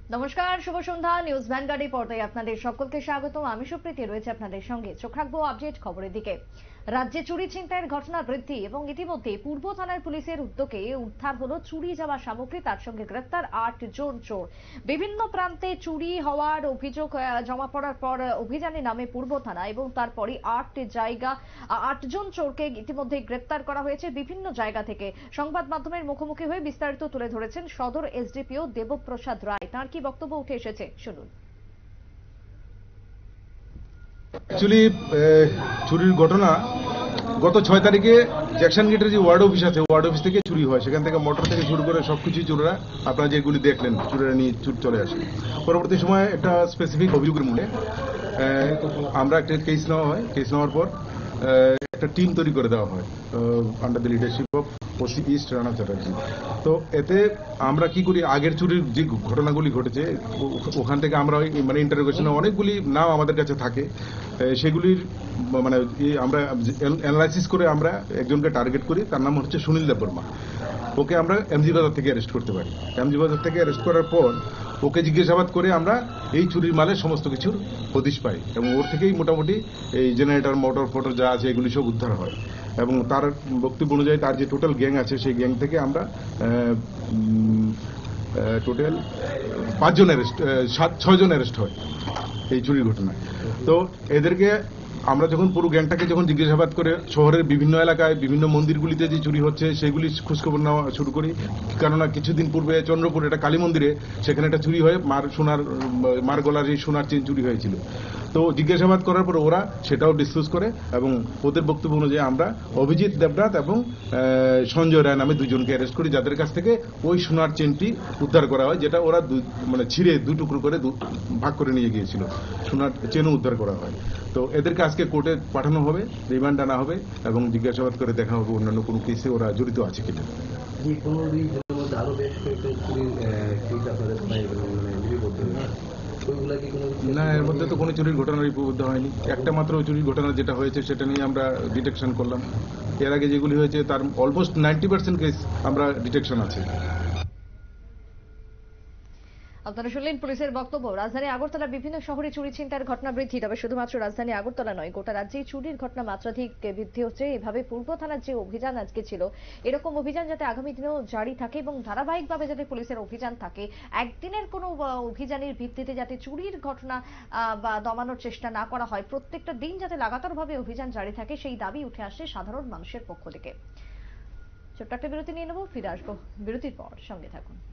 নমস্কার, শুভ সন্ধ্যা। নিউজ ভ্যানগার্ডের পর্দায় আপনাদের সকলকে স্বাগত। আমি সুপ্রীতি রয়েছে আপনাদের সঙ্গে। চোখ রাখবো আপডেট খবরের দিকে। রাজ্যে চুরি ছিনতাইয়ের ঘটনা বৃদ্ধি এবং ইতিমধ্যে পূর্ব থানার পুলিশের উদ্যোগে উদ্ধার হলো চুরি যাওয়া সামগ্রী, তার সঙ্গে গ্রেফতার 8 জন চোর। বিভিন্ন প্রান্তে চুরি হওয়ার অভিযোগ জমা পড়ার পর অভিযানে নামে পূর্ব থানা এবং তারপরে 8 জন চোরকে ইতিমধ্যে গ্রেফতার করা হয়েছে বিভিন্ন জায়গা থেকে। সংবাদ মাধ্যমের মুখোমুখি হয়ে বিস্তারিত তুলে ধরেছেন সদর এসডিপিও দেবপ্রসাদ রায়। তার কি বক্তব্য উঠে এসেছে শুনুন। অ্যাকচুয়ালি চুরির ঘটনা গত 6 তারিখে জ্যাকসন গেটের যে ওয়ার্ড অফিস আছে, ওয়ার্ড অফিস থেকে চুরি হয়। সেখান থেকে মোটর থেকে শুরু করে সবকিছু চোরেরা, আপনারা যেগুলি দেখলেন, চোরেরা নিয়ে চলে আসে। পরবর্তী সময় একটা স্পেসিফিক অভিযোগের মূলে আমরা একটা কেস নেওয়া হয়। কেস নেওয়ার পর একটা টিম তৈরি করে দেওয়া হয় under the leadership of OC east Rana Chatterjee. তো এতে আমরা কি করি, আগের চুরির যে ঘটনাগুলি ঘটেছে ওখান থেকে আমরা মানে ইন্টারোগেশনে অনেকগুলি নাম আমাদের কাছে থাকে, সেগুলির মানে আমরা অ্যানালাইসিস করে আমরা একজনকে টার্গেট করি। তার নাম হচ্ছে সুনীল দেববর্মা। ওকে আমরা এমজি বাজার থেকে অ্যারেস্ট করতে পারি। এমজি বাজার থেকে অ্যারেস্ট করার পর ওকে জিজ্ঞাসাবাদ করে আমরা এই চুরির মালের সমস্ত কিছুর হদিশ পাই এবং ওর থেকেই মোটামুটি এই জেনারেটর, মোটর ফোটর যা আছে এগুলি সব উদ্ধার হয়। এবং তার বক্তব্য অনুযায়ী তার যে টোটাল গ্যাং আছে সেই গ্যাং থেকে আমরা টোটাল 6 জন অ্যারেস্ট হয় এই চুরির ঘটনায়। তো এদেরকে আমরা যখন পুরো গ্যাংটাকে যখন জিজ্ঞাসাবাদ করে শহরের বিভিন্ন এলাকায় বিভিন্ন মন্দিরগুলিতে যে চুরি হচ্ছে সেগুলি খোঁজখবর নেওয়া শুরু করি। কেননা কিছুদিন পূর্বে চন্দ্রপুর একটা কালী মন্দিরে সেখানে একটা চুরি হয়ে মার গলার এই সোনার চেন চুরি হয়েছিল। তো জিজ্ঞাসাবাদ করার পর ওরা সেটাও ডিসক্লোজ করে এবং ওদের বক্তব্য অনুযায়ী আমরা অভিজিৎ দেবনাথ এবং সঞ্জয় রায় নামে 2 জনকে অ্যারেস্ট করি, যাদের কাছ থেকে ওই সোনার চেনটি উদ্ধার করা হয়, যেটা ওরা মানে ছিঁড়ে 2 টুকরো করে ভাগ করে নিয়ে গিয়েছিল। সোনার চেনও উদ্ধার করা হয়। তো এদেরকে আজকে কোর্টে পাঠানো হবে, রিমান্ড আনা হবে এবং জিজ্ঞাসাবাদ করে দেখা হবে অন্যান্য কোনো কেসে ওরা জড়িত আছে কিনা। না, এর মধ্যে তো কোনো চুরির ঘটনা লিপিবদ্ধ হয়নি। একটা মাত্র চুরির ঘটনা যেটা হয়েছে সেটা নিয়ে আমরা ডিটেকশন করলাম। এর আগে যেগুলি হয়েছে তার অলমোস্ট 90% কেস আমরা ডিটেকশন আছে। আপনারা শুনলেন পুলিশের বক্তব্য। রাজধানী আগরতলা বিভিন্ন শহরে চুরি ছিনতাইয়ের ঘটনা বৃদ্ধি, তবে শুধুমাত্র রাজধানী আগরতলা নয়, গোটা রাজ্যেই চুরির ঘটনা মাত্রাধিক বৃদ্ধি হচ্ছে। এভাবে পূর্ব থানার যে অভিযান আজকে ছিল, এরকম অভিযান যাতে আগামী দিনেও জারি থাকে এবং ধারাবাহিকভাবে যাতে পুলিশের অভিযান থাকে, একদিনের কোনো অভিযানের ভিত্তিতে যাতে চুরির ঘটনা বা দমানোর চেষ্টা না করা হয়, প্রত্যেকটা দিন যাতে লাগাতারভাবে অভিযান জারি থাকে, সেই দাবি উঠে আসে সাধারণ মানুষের পক্ষ থেকে। ছোট্ট একটা বিরতি নিয়ে নেব, ফিরে আসবো বিরতির পর। সঙ্গে থাকুন।